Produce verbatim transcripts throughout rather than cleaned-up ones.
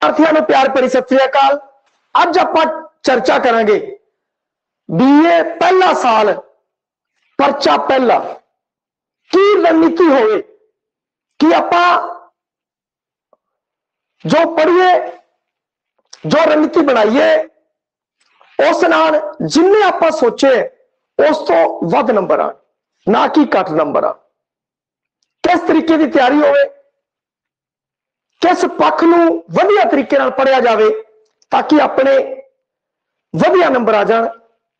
विद्यार्थियों को प्यार भरी सत श्री अकाल। अज आपां चर्चा करांगे बीए पहला साल परचा पहला की रणनीति होवे कि आपां जो पढ़िए जो रणनीति बनाइए उस नाल जिन्ने आपां सोचे उस तो वध नंबर आण, ना कि घट नंबर आ। किस तरीके की तैयारी होवे, किस पक्ष नूं वधिया तरीके नाल पढ़िया जावे ताकि अपने वधिया नंबर आ जाण।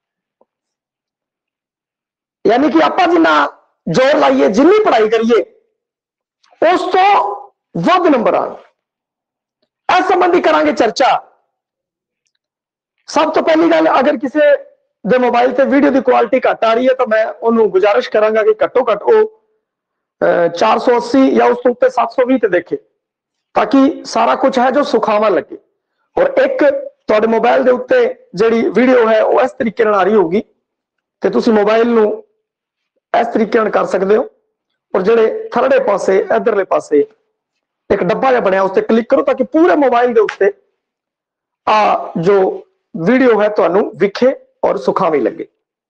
यानी कि आपां जिन्ना जोर लाइए, जिन्नी पढ़ाई करिए उस तो वध नंबर आण। इस संबंधी करांगे चर्चा। सब तो पहली गल, अगर किसी दे मोबाइल ते वीडियो की क्वालिटी घट आ रही है तो मैं उन्होंने गुजारिश करांगा कि घट्टो घट वो चार सौ अस्सी या उस तो सात सौ भी देखे ताकि सारा कुछ है जो सुखावा लगे। और एक तुहाडे मोबाइल के उत्ते जिहड़ी वीडियो है वो इस तरीके नाल आ रही होगी तो तुसी मोबाइल नूं इस तरीके नाल कर सकते हो और जिहड़े थरड़े पासे इधरले पासे एक डब्बा जिहा बनिया उस पर क्लिक करो ताकि पूरे मोबाइल के उत्ते आ जो वीडियो है तुहानू विखे और सुखावी लगे।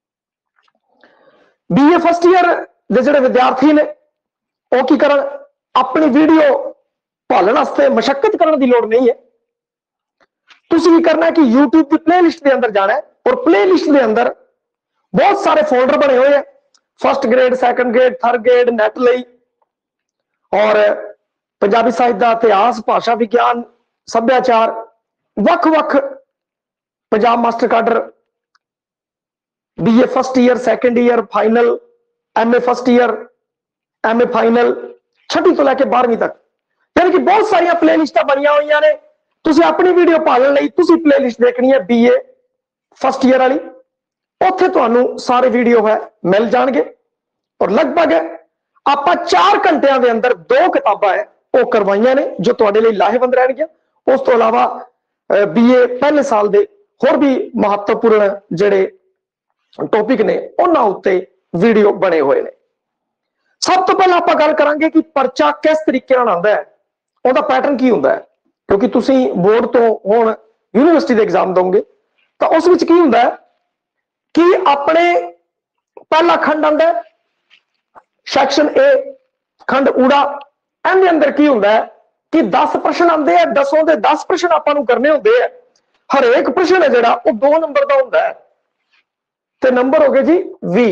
बीए फर्स्ट ईयर के जिहड़े विद्यार्थी ने वो की करन, अपनी वीडियो भालण वास्ते मशक्कत करने की लोड़ नहीं है। तुसीं की करना है कि यूट्यूब की प्लेलिस्ट के अंदर जाना है और प्लेलिस्ट के अंदर बहुत सारे फोल्डर बने हुए हैं, first grade, second grade, third grade, NET लई और पंजाबी साहित्य का इतिहास, भाषा विज्ञान, सभ्याचार, वख-वख Punjab master cadre, BA first year, second year, final, M A first year, M A final, छठी तो लैके बारहवीं तक, यानी कि बहुत सारिया प्लेलिस्ट बनिया हुई ने। तुसी अपनी वीडियो पालन लई तुसी प्लेलिस्ट देखनी है बीए फर्स्ट ईयर वाली, उत्थे तुहानू सारे वीडियो है मिल जाएंगे। और लगभग आपां चार घंटिया के अंदर दो किताबां है वो करवाइया ने जो तुहाडे लई लाहेवंद रहणगियां। उस तो इलावा बीए पहले साल के होर भी महत्वपूर्ण जिहड़े टॉपिक ने उन्हां उत्ते वीडियो बने हुए ने। सब तो पहले आपां गल करांगे कि परचा किस तरीके नाल आंदा है, उहदा पैटर्न की हुंदा है, क्योंकि तुसीं बोर्ड तो हुण यूनिवर्सिटी के एग्जाम दोगे तो उस विच की हुंदा है कि अपने पहला खंड आंदा है सैक्शन ए, खंड ऊड़ा। इहदे अंदर की हुंदा है कि दस प्रश्न आंदे हैं, दसों दे दस प्रश्न आपां नूं करने हुंदे हैं। हर एक प्रश्न है जिहड़ा वो दो नंबर का हुंदा है ते नंबर हो गए जी भी।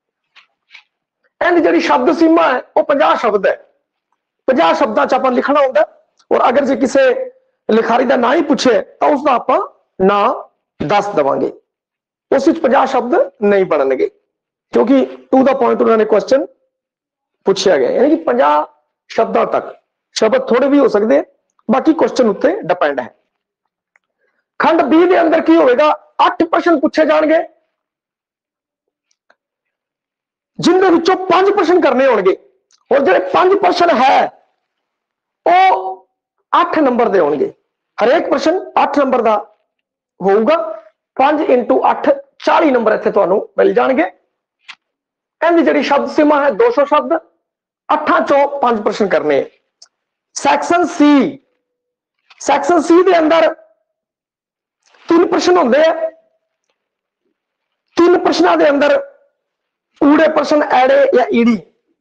इहदी जिहड़ी शब्द सीमा है वो पचास शब्द है, पचास शब्दों च आपां लिखना होंदा। और अगर जे किसी लिखारी का ना ही पूछे तो उसका आपां ना दस देवांगे, उस विच पचास शब्द नहीं बनणगे क्योंकि टू द पॉइंट उन्होंने क्वेश्चन पूछा गया। यानी कि पचास शब्दों तक, शब्द थोड़े भी हो सकते हैं, बाकी क्वेश्चन उत्ते डिपेंड है। खंड बी के अंदर की होगा, अठ प्रश्न पूछे जाएंगे जिन्होंने विचों पांच प्रश्न करने होंगे और जो पांच प्रश्न है वो अठ नंबर के होंगे। हर एक प्रश्न अठ नंबर का होगा, पांच इंटू अठ चाली नंबर इत्थे तुहानू मिल जाएंगे। इहदी जिहड़ी शब्द सीमा है दो सौ शब्द, अठां चों पांच प्रश्न करने। सैक्शन सी, सैक्शन सी के अंदर तीन प्रश्न होंगे हैं। तीन प्रश्नों के अंदर ऊड़े प्रश्न, एड़े या ईड़ी,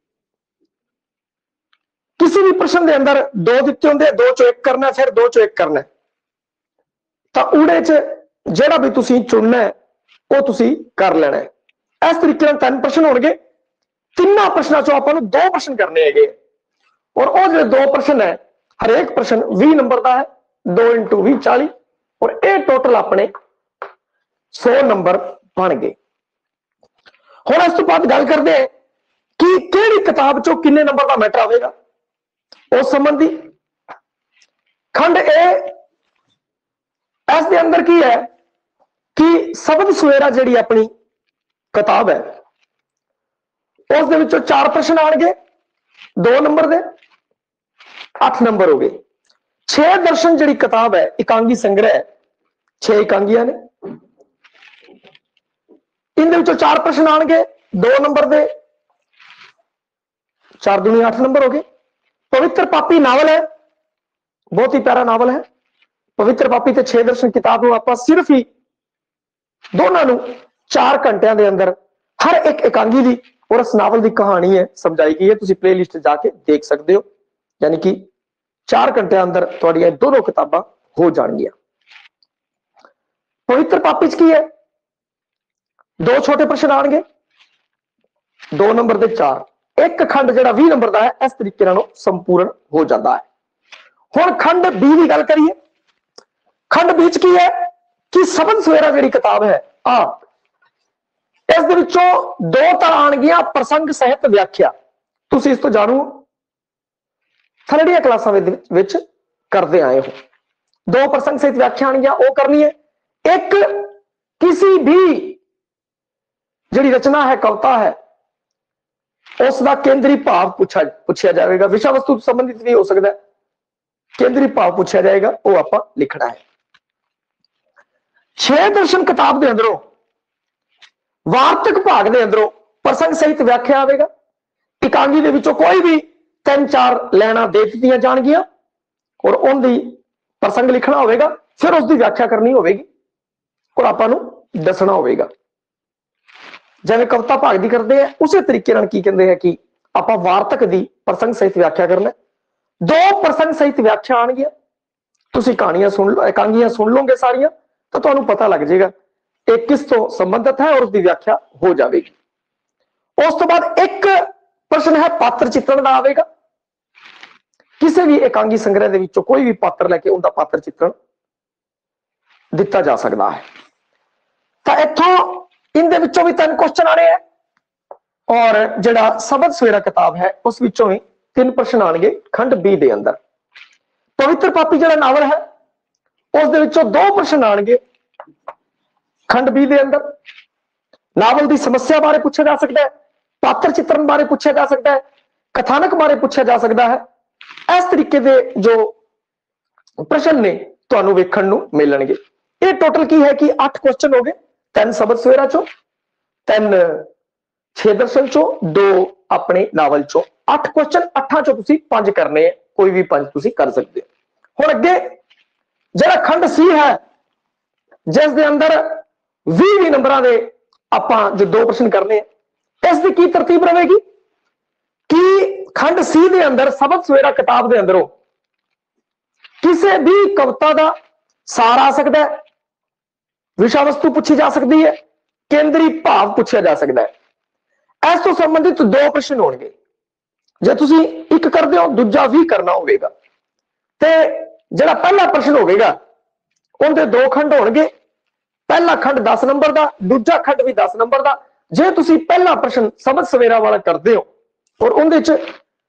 किसी भी प्रश्न के अंदर दो दिते होंगे, दो चो एक करना, फिर दो चो एक करना। तो ऊड़े च जिहड़ा भी तुसीं चुनना है वो तुसीं कर लेना है। इस तरीके नाल तीन प्रश्न होंगे, तिना प्रश्नों चो आपां नूं दो प्रश्न करने हैगे और वो जो दो प्रश्न है हर एक प्रश्न भी नंबर का है, दो इंटू भी चाली और ये टोटल अपने सौ नंबर बन गए। हुण इस तो बाद गल करते हैं कि किहड़ी किताब चो किन्ने नंबर का मैटर आएगा। उस संबंधी खंड ए, इस दे अंदर की है कि शब्द सवेरा जिहड़ी अपनी किताब है उस दे विचों चार प्रश्न आएंगे, दो नंबर दे, अठ नंबर हो गए। छे दर्शन जिहड़ी किताब है एकांगी संग्रह है, छे एकांगियां ने, इनके विचों चार प्रश्न आएंगे, दो नंबर दे, चार दूनी आठ नंबर हो गए। पवित्र पापी नावल है, बहुत ही प्यारा नावल है, पवित्र पापी ते छे दर्शन किताब को आप सिर्फ ही दोनों नू चार घंटिया के अंदर हर एक एकांगी की और इस नावल की कहानी है समझाई गई है। तुम प्ले लिस्ट जाके देख सकते हो, यानी कि चार घंटे अंदर तुहाडियां दोनों किताबां हो जाएंगियां। पवित्र पापी की है दो छोटे प्रश्न आएंगे, दो नंबर के चार, एक खंड जो भी नंबर का है इस तरीके संपूर्ण हो जाता है। हुण खंड बी की गल करिए। खंड बी च की है कि सबद सवेरा जी किताब है आ इस दो तर आनगियां प्रसंग सहित व्याख्या। तुसीं इस तो जाणो थलड़िया क्लासां विच करते आए हो। दो प्रसंग सहित व्याख्या आनगियां वो करनी है। एक किसी भी जिहड़ी रचना है कविता है उसका केंद्री भाव पूछा पूछा जाएगा। विषय वस्तु संबंधित भी हो सकता है, केंद्री भाव पूछा जाएगा वो आपां लिखना है। छे दर्शन किताब के अंदरों वार्तक भाग के अंदरों प्रसंग सहित व्याख्या आएगा। एकांगी दे विचों कोई भी तीन चार लाइनां दे दित्तियां जाणगियां और उनकी प्रसंग लिखना होगा, फिर उसकी व्याख्या करनी होगी और आपां नूं दसना होगा। जिवें कविता भाग की करते हैं उस तरीके नाल की कहते हैं कि आपां वार्तक की प्रसंग सहित व्याख्या करना। दो प्रसंग सहित व्याख्या आणगियां, तुसीं कहानियां सुन लो, एकांगियां सुन लोगे सारियां तो तुहानूं पता लग जाएगा एक किस तो संबंधित है और उसकी व्याख्या हो जाएगी। उस तो बाद एक प्रश्न है पात्र चित्रण का आएगा। किसी भी एकांगी संग्रह के विचों कोई भी पात्र लैके उनका पात्र चित्रण दिता जा सकता है। तो इत्थों इनके विचों भी तीन क्वेश्चन आने हैं और जिहड़ा सबद सवेरा किताब है उस विचों भी तीन प्रश्न आएंगे खंड बी के अंदर। पवित्र पापी जिहड़ा नावल है उस दे विचों दो प्रश्न आएंगे खंड बी के अंदर। नावल की समस्या बारे पूछा जा सकता है, पात्र चित्रण बारे पूछा जा सकता है, कथानक बारे पूछा जा सकता है। इस तरीके के जो प्रश्न ने तुहानूं वेखण नूं मिलणगे। ये टोटल की है कि अठ क्वेश्चन हो गए, तीन सबद सवेरा चो, तीन छे दर्शन चो, दो अपने नावल चो। अठ क्वेश्चन अठा चो तुसीं पंज करने हैं, कोई भी पंज तुसीं कर सकते हो। हुण अगे जिहड़ा खंड सी है जिस दे अंदर भी भी नंबरां दे आपां जो दो प्रश्न करने हैं, इसकी की तरतीब रहेगी कि खंड सी दे अंदर सबद सवेरा किताब के अंदरों किसी भी कविता का सार आ सकता है, विषय वस्तु पूछी जा सकती है, केंद्री भाव पूछा जा सकता है। इस तो संबंधित दो प्रश्न होंगे। जे तुसीं एक करदे हो दूजा भी करना होगा। ते जिहड़ा पहला प्रश्न होगा उनके दो खंड होंगे। पहला खंड दस नंबर का, दूजा खंड भी दस नंबर का। जे तुसीं पहला प्रश्न सबद सवेरा वाला करते हो और उनदे च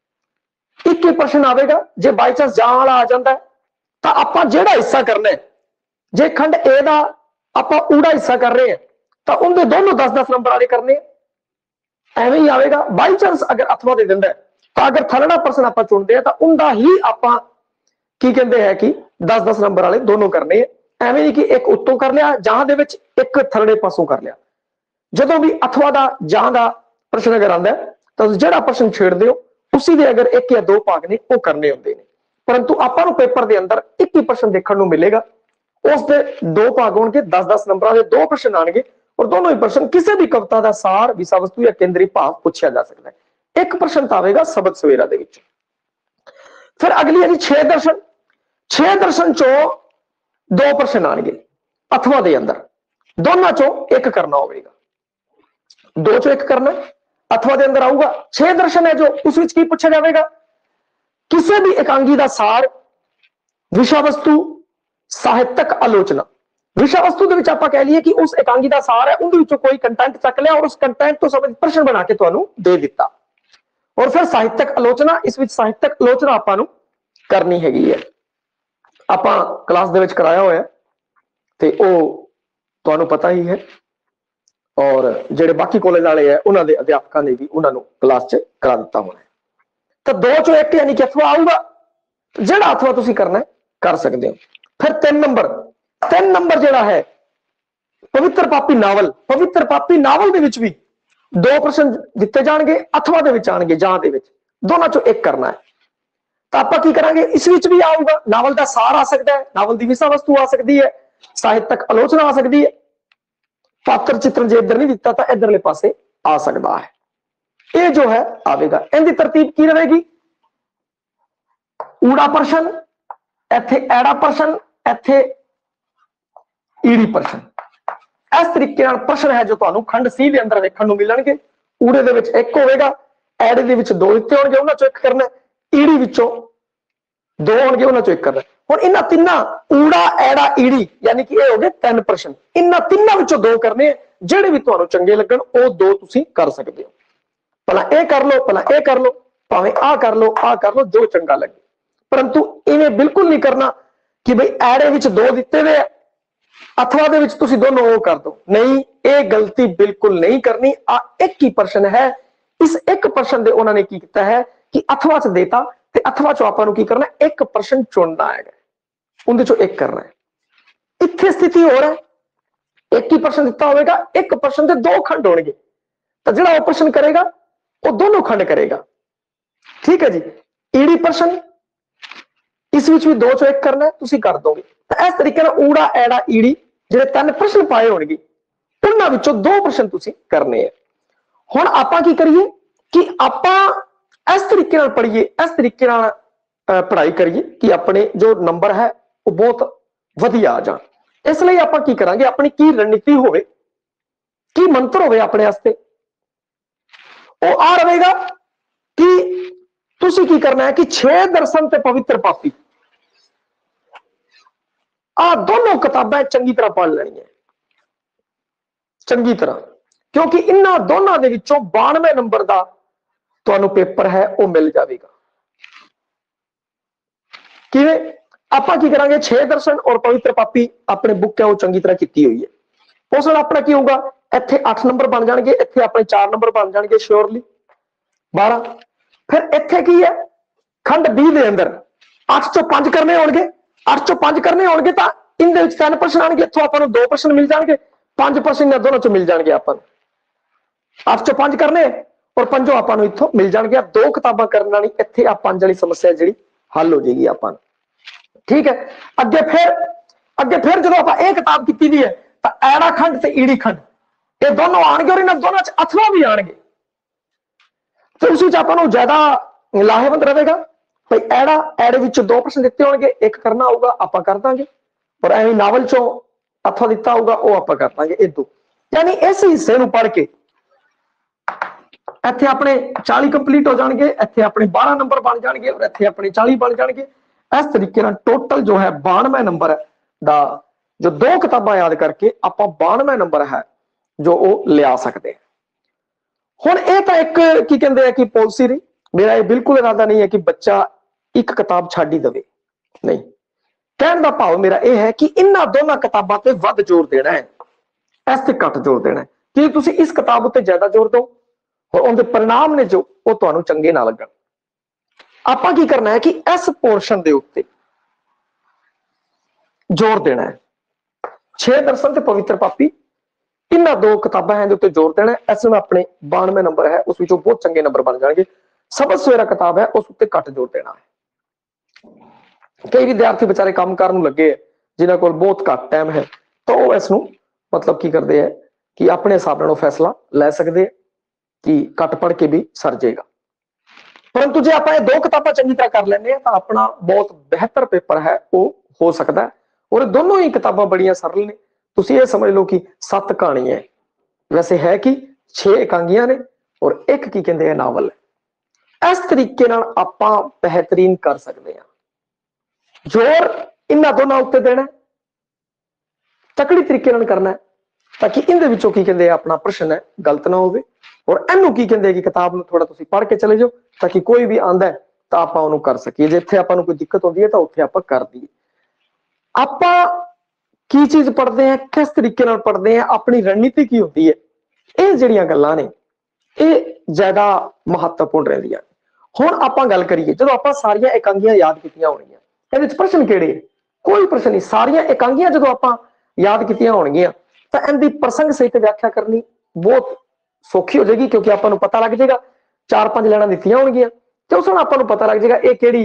एक ही प्रश्न आएगा, जे बाई चांस जां वाला आ जाता है तो आपां जिहड़ा हिस्सा करना है, जे खंड ए दा आपां ऊड़ा हिस्सा कर रहे हैं तो उनके दोनों दस दस नंबर वाले करने एवं ही आएगा। बाई चांस अगर अथवा दे दिंदा है तो अगर थलड़ा प्रश्न आपां चुनते हैं तो उनका ही आपां की कहते हैं कि दस दस नंबर वाले दोनों करने हैं। एवं ही कि एक उत्तों कर लिया जां दे विच एक थलड़े पासों कर लिया। जदों भी अथवा दा जां दा प्रश्न अगर आंदा है तो जिहड़ा प्रश्न छेड़दे हो उसी दे अगर एक या दो भाग ने वो करने होंदे ने। परंतु आपां नूं पेपर दे अंदर एक ही प्रश्न देखण नूं मिलेगा, उसके दो भाग होंगे, दस दस नंबर के दो प्रश्न आएंगे और दोनों ही प्रश्न किसी भी कविता का सार, विषय वस्तु या केंद्री भाव पूछा जा सकता है। एक प्रश्न तो आएगा सबद सवेरा दे विच। फिर अगली है जी छे दर्शन। छे दर्शन चो दो प्रश्न आएंगे अथवा दे अंदर, दोनों चो एक करना होगा। दो चो एक करना अथवा दे अंदर आऊगा। छे दर्शन है जो उस विच की पूछा जाएगा, किसी भी एकांगी का सार, विषय वस्तु, साहित्यक आलोचना। विषय वस्तु दे विच आपां कह लीए कि उस एकांगी का सार है, उनदे विचों कोई कंटेंट चक लिया और उस कंटेंट तो संबंधित प्रश्न बना के तुहानूं दे दिता। और फिर साहित्यक आलोचना, इस विच साहित्यक आलोचना आपां नूं करनी हैगी है। आपां क्लास दे विच कराया होया ते ओ तुहानूं पता ही है और जिहड़े बाकी कॉलेज वाले हैं उन्हां दे अध्यापकां ने भी उन्हां नूं क्लास च करा दिता होना है। तो दो चो एक यानी कि अथवा आऊगा, जिहड़ा अथवा तुसीं करना है कर सकते हो। फिर तीन नंबर तीन नंबर जिहड़ा है पवित्र पापी नावल। पवित्र पापी नावल दे विच भी दो प्रश्न दिते जाणगे, अथवा दे विच आणगे, जां दे विच, दोनों चो एक करना है। ਤਾਂ ਆਪਾਂ ਕੀ ਕਰਾਂਗੇ, ਇਸ ਵਿੱਚ ਵੀ ਆਊਗਾ, ਨਾਵਲ ਦਾ ਸਾਰ ਆ ਸਕਦਾ ਹੈ, ਨਾਵਲ ਦੀ ਵਿਸ਼ਾ ਵਸਤੂ ਆ ਸਕਦੀ ਹੈ, ਸਾਹਿਤਕ ਆਲੋਚਨਾ ਆ ਸਕਦੀ ਹੈ, ਪਾਤਰ ਚਿੱਤਰਨ ਜੇ ਇੱਧਰ ਨਹੀਂ ਦਿੱਤਾ ਤਾਂ ਇੱਧਰਲੇ ਪਾਸੇ ਆ ਸਕਦਾ ਹੈ। ਇਹ ਜੋ ਹੈ ਆਵੇਗਾ। ਇਹਦੀ ਤਰਤੀਬ ਕੀ ਰਹੇਗੀ, ਊੜਾ ਪ੍ਰਸ਼ਨ, ਇੱਥੇ ਐੜਾ ਪ੍ਰਸ਼ਨ, ਇੱਥੇ ਈੜੀ ਪ੍ਰਸ਼ਨ। ਇਸ ਤਰੀਕੇ ਨਾਲ ਪ੍ਰਸ਼ਨ ਹੈ ਜੋ ਤੁਹਾਨੂੰ ਖੰਡ ਸੀ ਦੇ ਅੰਦਰ ਵੇਖਣ ਨੂੰ ਮਿਲਣਗੇ। ਊੜੇ ਦੇ ਵਿੱਚ ਇੱਕ ਹੋਵੇਗਾ, ਐੜੇ ਦੇ ਵਿੱਚ ਦੋ ਦਿੱਤੇ ਹੋਣਗੇ, ਉਹਨਾਂ ਚੋਂ ਇੱਕ ਕਰਨਾ, ਈੜੀ ਵਿੱਚੋਂ ਦੋ ਹੋਣਗੇ, ਉਹਨਾਂ ਚੋਂ ਇੱਕ ਕਰਨਾ। ਹੁਣ ਇਹਨਾਂ ਤਿੰਨਾਂ ਊੜਾ ਐੜਾ ਈੜੀ ਯਾਨੀ ਕਿ ਇਹ ਹੋ ਗਏ ਤਿੰਨ ਪ੍ਰਸ਼ਨ, ਇਹਨਾਂ ਤਿੰਨਾਂ ਵਿੱਚੋਂ ਦੋ ਕਰਨੇ, ਜਿਹੜੇ ਵੀ ਤੁਹਾਨੂੰ ਚੰਗੇ ਲੱਗਣ ਉਹ ਦੋ ਤੁਸੀਂ ਕਰ ਸਕਦੇ ਹੋ। ਭਲਾ ਇਹ ਕਰ ਲਓ, ਭਲਾ ਇਹ ਕਰ ਲਓ, ਭਾਵੇਂ ਆਹ ਕਰ ਲਓ, ਆਹ ਕਰ ਲਓ, ਜੋ ਚੰਗਾ ਲੱਗੇ। ਪਰੰਤੂ ਇਵੇਂ ਬਿਲਕੁਲ ਨਹੀਂ ਕਰਨਾ ਕਿ ਬਈ ਐੜੇ ਵਿੱਚ ਦੋ ਦਿੱਤੇ ਹੋਏ ਅਥਵਾ ਦੇ ਵਿੱਚ ਤੁਸੀਂ ਦੋਨੋਂ ਉਹ ਕਰ ਦੋ, ਨਹੀਂ, ਇਹ ਗਲਤੀ ਬਿਲਕੁਲ ਨਹੀਂ ਕਰਨੀ। ਆ ਇੱਕ ਹੀ ਪ੍ਰਸ਼ਨ ਹੈ, ਇਸ ਇੱਕ ਪ੍ਰਸ਼ਨ ਦੇ ਉਹਨਾਂ ਨੇ ਕੀ ਕੀਤਾ ਹੈ ਕਿ ਅਥਵਾ ਚ ਦੇਤਾ, ਤੇ ਅਥਵਾ ਚੋਂ ਆਪਾਂ ਨੂੰ ਕੀ ਕਰਨਾ, ਇੱਕ ਪ੍ਰਸ਼ਨ ਚੁਣਨਾ ਹੈਗਾ, ਉਹਦੇ ਚੋਂ ਇੱਕ ਕਰਨਾ ਹੈ। ਇੱਥੇ ਸਥਿਤੀ ਹੋਰ ਹੈ, ਇੱਕ ਹੀ ਪ੍ਰਸ਼ਨ ਦਿੱਤਾ ਹੋਵੇਗਾ, ਇੱਕ ਪ੍ਰਸ਼ਨ ਦੇ ਦੋ ਖੰਡ ਹੋਣਗੇ, ਤਾਂ ਜਿਹੜਾ ਉਹ ਪ੍ਰਸ਼ਨ ਕਰੇਗਾ ਉਹ ਦੋਨੋਂ ਖੰਡ ਕਰੇਗਾ। ਠੀਕ ਹੈ ਜੀ। ਈੜੀ ਪ੍ਰਸ਼ਨ, ਇਸ ਵਿੱਚ ਵੀ ਦੋ ਚੋਂ ਇੱਕ ਕਰਨਾ, ਤੁਸੀਂ ਕਰ ਦੋਗੇ। ਤਾਂ ਇਸ ਤਰੀਕੇ ਨਾਲ ਊੜਾ ਐੜਾ ਈੜੀ ਜਿਹੜੇ ਤਿੰਨ ਪ੍ਰਸ਼ਨ ਪਾਏ ਹੋਣਗੇ, ਉਹਨਾਂ ਵਿੱਚੋਂ ਦੋ ਪ੍ਰਸ਼ਨ ਤੁਸੀਂ ਕਰਨੇ ਆ। ਹੁਣ ਆਪਾਂ ਕੀ ਕਰੀਏ ਕਿ ਆਪਾਂ ਇਸ ਤਰੀਕੇ ਨਾਲ ਪੜ੍ਹੀਏ, ਇਸ ਤਰੀਕੇ ਨਾਲ ਪੜ੍ਹਾਈ ਕਰੀਏ ਕਿ ਆਪਣੇ ਜੋ ਨੰਬਰ ਹੈ ਉਹ ਬਹੁਤ ਵਧੀਆ ਆ ਜਾਣ। ਇਸ ਲਈ ਆਪਾਂ ਕੀ ਕਰਾਂਗੇ, ਆਪਣੀ ਕੀ ਰਣਨੀਤੀ ਹੋਵੇ, ਕੀ ਮੰਤਰ ਹੋਵੇ ਆਪਣੇ ਵਾਸਤੇ, ਉਹ ਆ ਰਹੇਗਾ ਕਿ ਤੁਸੀਂ ਕੀ ਕਰਨਾ ਹੈ ਕਿ ਛੇ ਦਰਸ਼ਨ ਤੇ ਪਵਿੱਤਰ ਪਾਪੀ, ਆ ਦੋਨੋਂ ਕਿਤਾਬਾਂ ਚੰਗੀ ਤਰ੍ਹਾਂ ਪੜ੍ਹ ਲੈਣੀਆਂ, ਚੰਗੀ ਤਰ੍ਹਾਂ, ਕਿਉਂਕਿ ਇਹਨਾਂ ਦੋਨਾਂ ਦੇ ਵਿੱਚੋਂ ਬਾਨਵੇਂ ਨੰਬਰ ਦਾ ਤੁਹਾਨੂੰ ਪੇਪਰ ਹੈ ਉਹ ਮਿਲ ਜਾਵੇਗਾ। ਕਿਵੇਂ ਆਪਾਂ ਕੀ ਕਰਾਂਗੇ, ਛੇ ਦਰਸ਼ਨ ਔਰ ਪਵਿੱਤਰ ਪਾਪੀ ਆਪਣੇ ਬੁੱਕ ਹੈ ਉਹ ਚੰਗੀ ਤਰ੍ਹਾਂ ਕੀਤੀ ਹੋਈ ਹੈ। ਉਸ ਨਾਲ ਆਪਣਾ ਕੀ ਹੋਊਗਾ, ਇੱਥੇ ਅੱਠ ਨੰਬਰ ਬਣ ਜਾਣਗੇ, ਇੱਥੇ ਆਪਣੇ ਚਾਰ ਨੰਬਰ ਬਣ ਜਾਣਗੇ ਸ਼ੋਰਲੀ, ਬਾਰਾਂ। ਫਿਰ ਇੱਥੇ ਕੀ ਹੈ, ਖੰਡ ਵੀਹ ਦੇ ਅੰਦਰ ਅੱਠ ਚੋਂ ਪੰਜ ਕਰਨੇ ਹੋਣਗੇ, ਅੱਠ ਚੋਂ ਪੰਜ ਕਰਨੇ ਹੋਣਗੇ ਤਾਂ ਇਹਦੇ ਵਿੱਚ ਤਿੰਨ ਪ੍ਰਸ਼ਨ ਆਣਗੇ, ਇੱਥੋਂ ਆਪਾਂ ਨੂੰ ਦੋ ਪ੍ਰਸ਼ਨ ਮਿਲ ਜਾਣਗੇ, ਪੰਜ ਪ੍ਰਸ਼ਨ ਇਹਨਾਂ ਦੋਨੋਂ ਚੋਂ ਮਿਲ ਜਾਣਗੇ ਆਪਾਂ ਨੂੰ। ਅੱਠ ਚੋਂ ਪੰਜ ਕਰਨੇ ਔਰ ਪੰਜੋਂ ਆਪਾਂ ਨੂੰ ਇੱਥੋਂ ਮਿਲ ਜਾਣਗੇ। ਦੋ ਕਿਤਾਬਾਂ ਕਰਨ ਵਾਲੀ ਇੱਥੇ ਆ ਪੰਜ ਵਾਲੀ ਸਮੱਸਿਆ ਜਿਹੜੀ ਹੱਲ ਹੋ ਜਾਏਗੀ ਆਪਾਂ ਨੂੰ। ਠੀਕ ਹੈ। ਅੱਗੇ ਫਿਰ ਅੱਗੇ ਫਿਰ ਜਦੋਂ ਆਪਾਂ ਇਹ ਕਿਤਾਬ ਕੀਤੀ ਦੀ ਹੈ ਤਾਂ ਐੜਾ ਖੰਡ ਤੇ ਈੜੀ ਖੰਡ ਇਹ ਦੋਨੋਂ ਆਣਗੇ ਔਰ ਇਹਨਾਂ ਦੋਨਾਂ ਚ ਅਥਵਾ ਵੀ ਆਣਗੇ, ਤੇ ਉਸ ਵਿੱਚ ਆਪਾਂ ਨੂੰ ਜ਼ਿਆਦਾ ਲਾਹੇਵੰਦ ਰਹੇਗਾ। ਭਾਈ ਐੜਾ ਐੜੇ ਵਿੱਚ ਦੋ ਪ੍ਰਸ਼ਨ ਦਿੱਤੇ ਹੋਣਗੇ, ਇੱਕ ਕਰਨਾ ਹੋਊਗਾ ਆਪਾਂ ਕਰ ਦਾਂਗੇ, ਔਰ ਐਵੇਂ ਨਾਵਲ ਚੋਂ ਅਥਵਾ ਦਿੱਤਾ ਹੋਊਗਾ ਉਹ ਆਪਾਂ ਕਰ ਦਾਂਗੇ। ਇਹ ਦੋ ਯਾਨੀ ਇਸ ਹਿੱਸੇ ਨੂੰ ਪੜ੍ਹ ਕੇ ਇੱਥੇ ਆਪਣੇ ਚਾਲੀ ਕੰਪਲੀਟ ਹੋ ਜਾਣਗੇ, ਇੱਥੇ ਆਪਣੇ ਬਾਰਾਂ ਨੰਬਰ ਬਣ ਜਾਣਗੇ ਔਰ ਇੱਥੇ ਆਪਣੇ ਚਾਲੀ ਬਣ ਜਾਣਗੇ। ਇਸ ਤਰੀਕੇ ਨਾਲ ਟੋਟਲ ਜੋ ਹੈ ਬਾਨਵੇਂ ਨੰਬਰ ਦਾ ਜੋ ਦੋ ਕਿਤਾਬਾਂ ਯਾਦ ਕਰਕੇ ਆਪਾਂ ਬਾਨਵੇਂ ਨੰਬਰ ਹੈ ਜੋ ਉਹ ਲਿਆ ਸਕਦੇ ਹਾਂ। ਹੁਣ ਇਹ ਤਾਂ ਇੱਕ ਕੀ ਕਹਿੰਦੇ ਆ ਕਿ ਪਾਲਿਸੀ ਰਹੀ। ਮੇਰਾ ਇਹ ਬਿਲਕੁਲ ਇਰਾਦਾ ਨਹੀਂ ਹੈ ਕਿ ਬੱਚਾ ਇੱਕ ਕਿਤਾਬ ਛੱਡ ਹੀ ਦੇਵੇ, ਨਹੀਂ। ਕਹਿਣ ਦਾ ਭਾਵ ਮੇਰਾ ਇਹ ਹੈ ਕਿ ਇਹਨਾਂ ਦੋਨਾਂ ਕਿਤਾਬਾਂ ਤੇ ਵੱਧ ਜ਼ੋਰ ਦੇਣਾ ਹੈ, ਇਸ ਤੇ ਘੱਟ ਜ਼ੋਰ ਦੇਣਾ ਹੈ। ਕਿ ਤੁਸੀਂ ਇਸ ਕਿਤਾਬ ਉੱਤੇ ਜ਼ਿਆਦਾ ਜ਼ੋਰ ਦਿਓ ਔਰ ਉਹਦੇ ਪਰਿਣਾਮ ਨੇ ਜੋ ਉਹ ਤੁਹਾਨੂੰ ਚੰਗੇ ਨਾ ਲੱਗਣ। ਆਪਾਂ ਕੀ ਕਰਨਾ ਹੈ ਕਿ ਇਸ ਪੋਰਸ਼ਨ ਦੇ ਉੱਤੇ ਜ਼ੋਰ ਦੇਣਾ ਹੈ। ਛੇ ਦਰਸ਼ਨ ਤੇ ਪਵਿੱਤਰ ਪਾਪੀ ਇਹਨਾਂ ਦੋ ਕਿਤਾਬਾਂ ਹੈ ਦੇ ਉੱਤੇ ਜ਼ੋਰ ਦੇਣਾ ਹੈ। ਇਸ ਨੂੰ ਆਪਣੇ ਬਾਨਵੇਂ ਨੰਬਰ ਹੈ ਉਸ ਵਿੱਚੋਂ ਬਹੁਤ ਚੰਗੇ ਨੰਬਰ ਬਣ ਜਾਣਗੇ। ਸਬਦ ਸਵੇਰਾ ਕਿਤਾਬ ਹੈ ਉਸ ਉੱਤੇ ਘੱਟ ਜ਼ੋਰ ਦੇਣਾ ਹੈ। ਕਈ ਵਿਦਿਆਰਥੀ ਵਿਚਾਰੇ ਕੰਮ ਕਰਨ ਨੂੰ ਲੱਗੇ ਜਿਨ੍ਹਾਂ ਕੋਲ ਬਹੁਤ ਘੱਟ ਟਾਈਮ ਹੈ ਤਾਂ ਉਹ ਇਸ ਨੂੰ ਮਤਲਬ ਕੀ ਕਰਦੇ ਹੈ ਕਿ ਆਪਣੇ ਹਿਸਾਬ ਨਾਲ ਉਹ ਫੈਸਲਾ ਲੈ ਸਕਦੇ ਕਿ ਘੱਟ ਪੜ੍ਹ ਕੇ ਵੀ ਸਰ ਜਾਏਗਾ। ਪਰੰਤੂ ਜੇ ਆਪਾਂ ਇਹ ਦੋ ਕਿਤਾਬਾਂ ਚੰਗੀ ਤਰ੍ਹਾਂ ਕਰ ਲੈਂਦੇ ਹਾਂ ਤਾਂ ਆਪਣਾ ਬਹੁਤ ਬਿਹਤਰ ਪੇਪਰ ਹੈ ਉਹ ਹੋ ਸਕਦਾ ਹੈ। ਔਰ ਦੋਨੋਂ ਹੀ ਕਿਤਾਬਾਂ ਬੜੀਆਂ ਸਰਲ ਨੇ। ਤੁਸੀਂ ਇਹ ਸਮਝ ਲਓ ਕਿ ਸੱਤ ਕਹਾਣੀਆਂ ਹੈ, ਵੈਸੇ ਹੈ ਕਿ ਛੇ ਇਕਾਂਗੀਆਂ ਨੇ ਔਰ ਇੱਕ ਕੀ ਕਹਿੰਦੇ ਆ ਨਾਵਲ ਹੈ। ਇਸ ਤਰੀਕੇ ਨਾਲ ਆਪਾਂ ਬਿਹਤਰੀਨ ਕਰ ਸਕਦੇ ਹਾਂ। ਜ਼ੋਰ ਇਹਨਾਂ ਦੋਨਾਂ ਉੱਤੇ ਦੇਣਾ, ਤਕੜੀ ਤਰੀਕੇ ਨਾਲ ਕਰਨਾ ਹੈ ਤਾਂ ਕਿ ਇਹਦੇ ਵਿੱਚੋਂ ਕੀ ਕਹਿੰਦੇ ਆ ਆਪਣਾ ਪ੍ਰਸ਼ਨ ਹੈ ਗਲਤ ਨਾ ਹੋਵੇ। ਔਰ ਇਹਨੂੰ ਕੀ ਕਹਿੰਦੇ ਕਿ ਕਿਤਾਬ ਨੂੰ ਥੋੜਾ ਤੁਸੀਂ ਪੜ੍ਹ ਕੇ ਚਲੇ ਜਾਓ ਤਾਂ ਕਿ ਕੋਈ ਵੀ ਆਂਦਾ ਤਾਂ ਆਪਾਂ ਉਹਨੂੰ ਕਰ ਸਕੀਏ। ਜਿੱਥੇ ਆਪਾਂ ਨੂੰ ਕੋਈ ਦਿੱਕਤ ਹੁੰਦੀ ਹੈ ਤਾਂ ਉੱਥੇ ਆਪਾਂ ਕਰ ਦਈਏ। ਆਪਾਂ ਕੀ ਚੀਜ਼ ਪੜ੍ਹਦੇ ਆ, ਕਿਸ ਤਰੀਕੇ ਨਾਲ ਪੜ੍ਹਦੇ ਆ, ਆਪਣੀ ਰਣਨੀਤੀ ਕੀ ਹੁੰਦੀ ਹੈ, ਇਹ ਜਿਹੜੀਆਂ ਗੱਲਾਂ ਨੇ ਇਹ ਜ਼ਿਆਦਾ ਮਹੱਤਵਪੂਰਨ ਰਹਿੰਦੀਆਂ। ਹੁਣ ਆਪਾਂ ਗੱਲ ਕਰੀਏ ਜਦੋਂ ਆਪਾਂ ਸਾਰੀਆਂ ਇਕਾਂਗੀਆਂ ਯਾਦ ਕੀਤੀਆਂ ਹੋਣਗੀਆਂ, ਇਹਦੇ ਵਿੱਚ ਪ੍ਰਸ਼ਨ ਕਿਹੜੇ, ਕੋਈ ਪ੍ਰਸ਼ਨ ਨਹੀਂ। ਸਾਰੀਆਂ ਇਕਾਂਗੀਆਂ ਜਦੋਂ ਆਪਾਂ ਯਾਦ ਕੀਤੀਆਂ ਹੋਣਗੀਆਂ ਤਾਂ ਇਹਦੀ ਪ੍ਰਸੰਗ ਸਹਿਤ ਵਿਆਖਿਆ ਕਰਨੀ ਬਹੁਤ ਸੌਖੀ ਹੋ ਜਾਏਗੀ, ਕਿਉਂਕਿ ਆਪਾਂ ਨੂੰ ਪਤਾ ਲੱਗ ਜਾਏਗਾ ਚਾਰ ਪੰਜ ਲੈਣਾ ਦਿੱਤੀਆਂ ਹੋਣਗੀਆਂ ਤੇ ਉਸ ਨਾਲ ਆਪਾਂ ਨੂੰ ਪਤਾ ਲੱਗ ਜਾਏਗਾ ਇਹ ਕਿਹੜੀ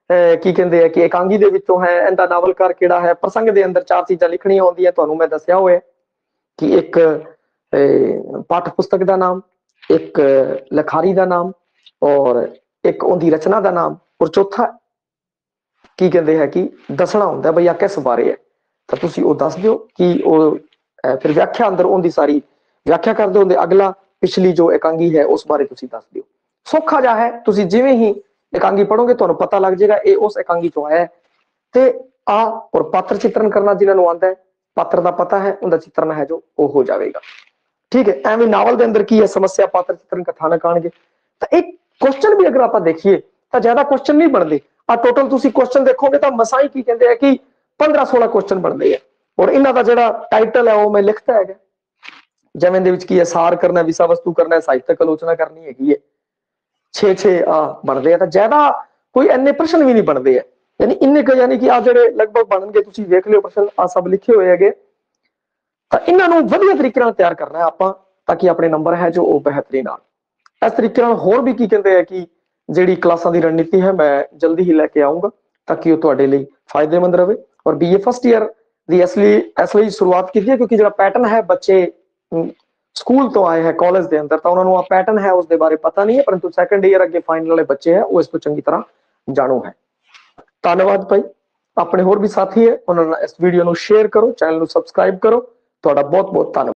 की कहते हैं कि एकांगी दे विचों है, इनका नावलकार किहड़ा है, प्रसंग के अंदर चार चीज़ां लिखनियां होंदियां, तुहानूं मैं दस्सिया होया कि एक पाठ पुस्तक का नाम, एक लिखारी का नाम और एक उनकी रचना का नाम, और चौथा की कहते हैं कि दसना होंदा बई आ किस बारे है, तो तुसीं वो दस दिओ कि वो फिर व्याख्या अंदर उनकी सारी व्याख्या कर दो, अगला पिछली जो एकांगी है उस बारे तुसीं दस दिओ। सौखा जा है, तुसीं जिवें ही एकांगी पढ़ोगे तुहानूं पता लग जाएगा ये उस एकांगी चों आया है। ते आ और पात्र चित्रण करना जिन्होंने आंदा है, पात्र का पता है, उनका चित्रण है जो वो हो जाएगा। ठीक है, एवं नावल के अंदर की है समस्या, पात्र चित्रण, कथानक आएंगे। तो एक क्वेश्चन भी अगर आप देखिए तो ज्यादा क्वेश्चन नहीं बनते, आ टोटल तुसीं क्वेश्चन देखोगे तो मसाई की कहते हैं कि पंद्रह सोलह क्वेश्चन बनते हैं, और इन्हों का जो टाइटल है वो मैं लिखता है जिवें दे विच की है सार करना, विषय वस्तु करना, साहित्यक आलोचना करनी हैगी है, छे छे आ बनते हैं, तो ज्यादा कोई इन्ने प्रश्न भी नहीं बनते है, यानी इन्ने क यानी कि आ जो लगभग बननगे, तुसीं वेख लिओ प्रश्न आ सब लिखे हुए है। तो इन्हों वधिया तरीके नाल तैयार करना है आपां, ताकि अपने नंबर है जो वो बेहतरीन आउण। इस तरीके नाल होर भी की कहते हैं कि जिहड़ी क्लासां दी रणनीति है मैं जल्दी ही लैके आऊँगा, ताकि वो तुहाडे लई फायदेमंद रहे। और बीए फस्ट ईयर दी इसलिए इसलिए शुरुआत की है क्योंकि जो पैटर्न है बच्चे स्कूल तो आए हैं कॉलेज के अंदर, तो उन्होंने पैटर्न है उसके बारे पता नहीं है, परंतु सैकेंड ईयर अगे फाइनल वाले बच्चे हैं वो इसको चंगी तरह जाणू है। धन्यवाद भाई, अपने होर भी साथी है उन्होंने इस वीडियो को शेयर करो, चैनल को सबसक्राइब करो, तुहाडा बहुत बहुत धन्यवाद।